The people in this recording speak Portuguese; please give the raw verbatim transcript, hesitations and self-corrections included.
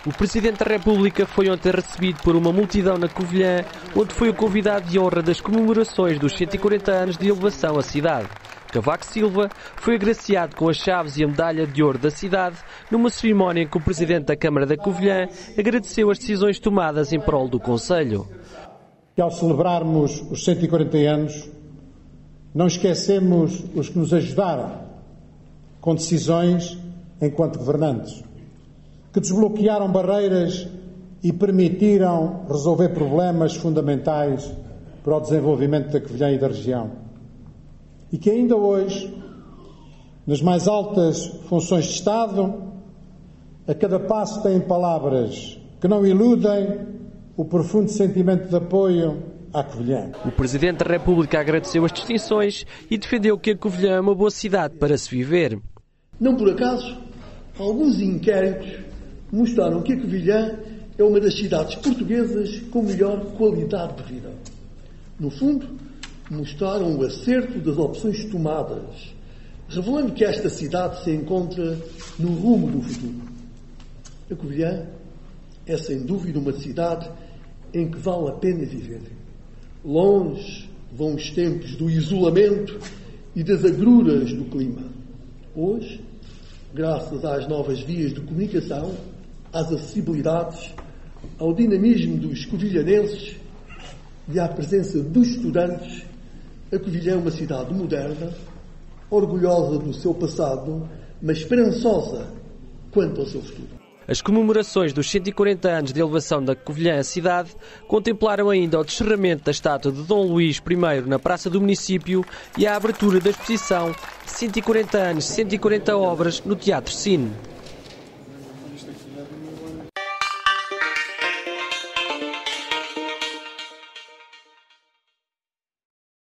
O Presidente da República foi ontem recebido por uma multidão na Covilhã, onde foi o convidado de honra das comemorações dos cento e quarenta anos de elevação à cidade. Cavaco Silva foi agraciado com as chaves e a medalha de ouro da cidade, numa cerimónia em que o Presidente da Câmara da Covilhã agradeceu as decisões tomadas em prol do concelho. E ao celebrarmos os cento e quarenta anos, não esquecemos os que nos ajudaram com decisões enquanto governantes, que desbloquearam barreiras e permitiram resolver problemas fundamentais para o desenvolvimento da Covilhã e da região. E que ainda hoje, nas mais altas funções de Estado, a cada passo têm palavras que não iludem o profundo sentimento de apoio à Covilhã. O Presidente da República agradeceu as distinções e defendeu que a Covilhã é uma boa cidade para se viver. Não por acaso, alguns inquéritos mostraram que a Covilhã é uma das cidades portuguesas com melhor qualidade de vida. No fundo, mostraram o acerto das opções tomadas, revelando que esta cidade se encontra no rumo do futuro. A Covilhã é, sem dúvida, uma cidade em que vale a pena viver. Longe vão os tempos do isolamento e das agruras do clima. Hoje, graças às novas vias de comunicação, às acessibilidades, ao dinamismo dos covilhanenses e à presença dos estudantes, a Covilhã é uma cidade moderna, orgulhosa do seu passado, mas esperançosa quanto ao seu futuro. As comemorações dos cento e quarenta anos de elevação da Covilhã à cidade contemplaram ainda o descerramento da estátua de Dom Luís I na Praça do Município e a abertura da exposição cento e quarenta anos, cento e quarenta obras no Teatro Cine.